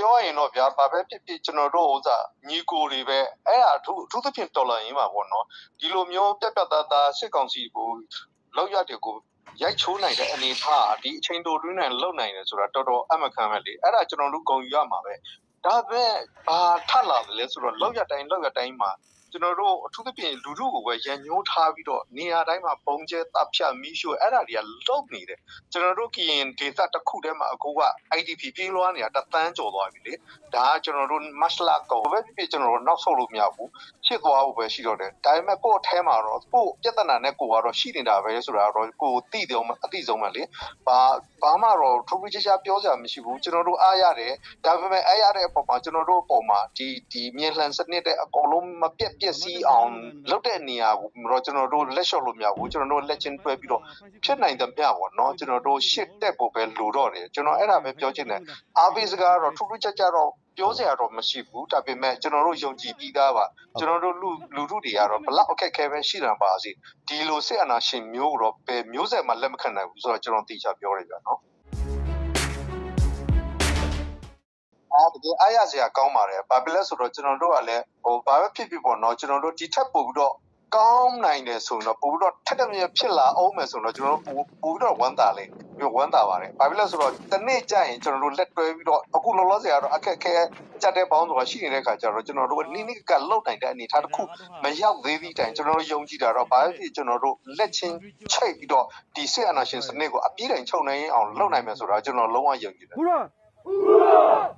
ပြောရင်တော့ဗျာဘာပဲဖြစ်ဖြစ်ကျွန်တော်တို့ဥစားညီကိုတွေပဲအဲ့ဒါအထူးသဖြင့်တော်လာရင်းပါပေါ့နော်ဒီလိုမျိုးပြတ်သားစစ်ကောင်စီကိုလောက်ရတဲ့ကိုရိုက်ချိုးနိုင်တဲ့အနေထားဒီအချိန်တိုတွင်းနဲ့လုံနိုင်တယ်ဆိုတာတော်တော်အမခံပဲလေအဲ့ဒါကျွန်တော်တို့ဂုဏ်ယူရမှာပဲဒါပဲဘာထလာတယ်လဲဆိုတော့လောက်ရတိုင်းမှာကျွန်တော်တို့အထူးသဖြင့်လူထုကိုပဲရန်ညှိုးထားပြီးတော့နေရာတိုင်းမှာပုံကျဲတပ်ဖြတ်မီးရှို့အဲ့ဒါတွေကလုံနေတယ်ကျွန်တော်တို့ကရင်ဒေသတစ်ခုတည်းမှာအခုက IDP ပြေးလွှားနေတာတသန်းကျော်သွားပြီလေဒါကကျွန်တော်တို့ masla ကိုပဲဖြစ်ကျွန်တော်တို့နောက်ဆုတ်လို့မရဘူးဖြစ်သွားဖို့ပဲရှိတော့တယ်ဒါပေမဲ့ကိုယ့်အထဲမှာတော့ကိုယ့်ပြဿနာနဲ့ကိုယ်ကတော့ရှိနေတာပဲဆိုတာတော့ကိုယ်သိတယ်အသိဆုံးပဲလေဘာမှတော့ထူးထူးခြားခြားပြောစရာမရှိဘူးကျွန်တော်တို့အားရတယ်ဒါပေမဲ့အားရတဲ့အပေါ်မှာကျွန်တော်တို့အပေါ်မှာဒီမြင်လှန်စနစ်တဲ့အကုန်လုံးမပြက်စီးအောင်လုပ်တဲ့နေရာကိုတော့ကျွန်တော်တို့လက်လျှော့လို့မရဘူးကျွန်တော်တို့လက်ချင်းတွဲပြီးတော့ဖြစ်နိုင်တဲ့မြပေါ့နော်ကျွန်တော်တို့ရှစ်တက်ဖို့ပဲလိုတော့တယ်ကျွန်တော်အဲ့ဒါပဲပြောချင်တယ်အားပေးစကားတော့ထူးထူးခြားခြားတော့ပြောစရာတော့မရှိဘူးဒါပေမဲ့ကျွန်တော်တို့ယုံကြည်ပြီးသားပါကျွန်တော်တို့လူထုတွေကတော့ဘလောက်အခက်ခဲပဲရှိတာပါစေဒီလိုစစ်အာဏာရှင်မျိုးတော့ပဲမျိုးဆက်မှာလက်မခံနိုင်ဘူးဆိုတော့ကျွန်တော်သိချပြောရပြနော်တကယ်အားရစရာကောင်းပါတယ်ဘာဖြစ်လဲဆိုတော့ကျွန်တော်တို့ကလည်းဘာပဲဖြစ်ပေါ့နော်ကျွန်တော်တို့ဒီထက်ပို့ပြီးတော့ကောင်းနိုင်တယ်ဆိုတော့ပို့ပြီးတော့ထက်တဲ့မြဖြစ်လာအောင်မယ်ဆိုတော့ကျွန်တော်တို့ပို့ပြီးတော့ဝမ်းသာလေပြီးဝမ်းသာပါတယ်ဘာဖြစ်လဲဆိုတော့တနေ့ကျရင်ကျွန်တော်တို့လက်တွဲပြီးတော့အခုလောလောဆယ်ကတော့အခက်ခဲကြတဲ့ပေါင်းဆိုတာရှိနေတဲ့ခါကျတော့ကျွန်တော်တို့နိကလောက်နိုင်တဲ့အနေထားတစ်ခုမရောက်သေးသည့်တိုင်ကျွန်တော်တို့ယုံကြည်တာတော့ဘာဖြစ်ကျွန်တော်တို့လက်ချင်းချိတ်ပြီးတော့ဒီစစ်အာဏာရှင်စနစ်ကိုအပြည့်တိုင်ချုပ်နိုင်အောင်လုပ်နိုင်မယ်ဆိုတော့ကျွန်တော်လုံးဝယုံကြည်တယ်